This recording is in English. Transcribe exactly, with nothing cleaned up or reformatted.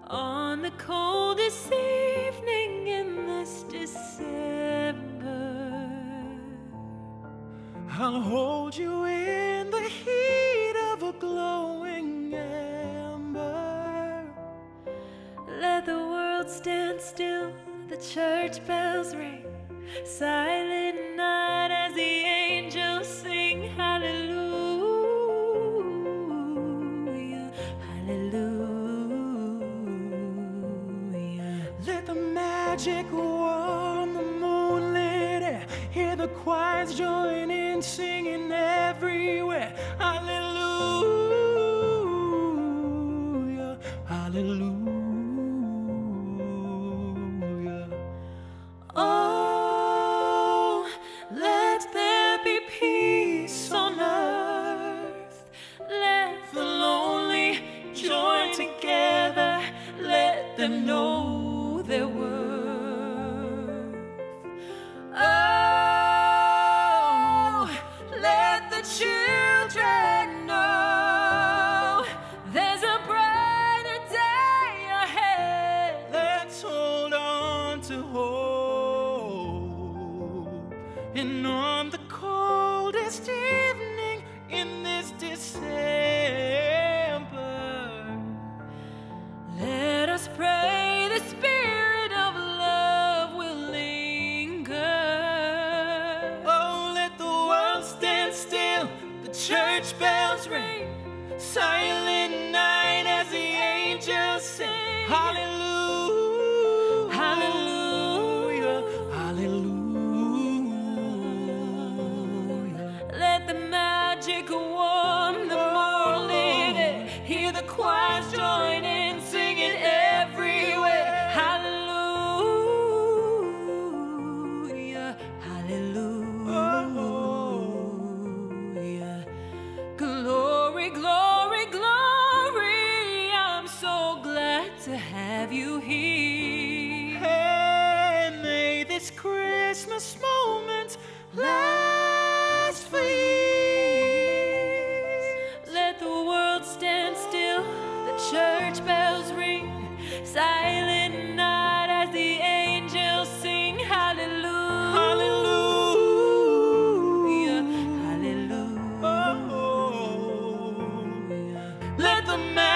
On the coldest evening in this December, I'll hold you in the heat of a glowing ember. let the world stand still, the church bells ring, silent night as the angels sing hallelujah, hallelujah. Let the magic warm the moonlit air, hear the choirs join in singing everywhere. Hallelujah, hallelujah. Oh, let there be peace on earth. Let the lonely join together. Let them know their worth. Oh, let the children know there's a brighter day ahead. Let's hold on to hope. And on the coldest evening in this December, Let us pray the spirit of love will linger. oh, let the world stand still, the church bells ring, silent night as the angels sing. Hallelujah, Hallelujah. hallelujah. Let the magic warm the moonlit air. Hear the choirs join in singing everywhere. Hallelujah, hallelujah. Glory, glory, glory. I'm so glad to have you here. And may this Christmas moment last for years. Let the world stand still, the church bells ring, silent night as the angels sing hallelujah, Hallelujah. hallelujah. Oh, let the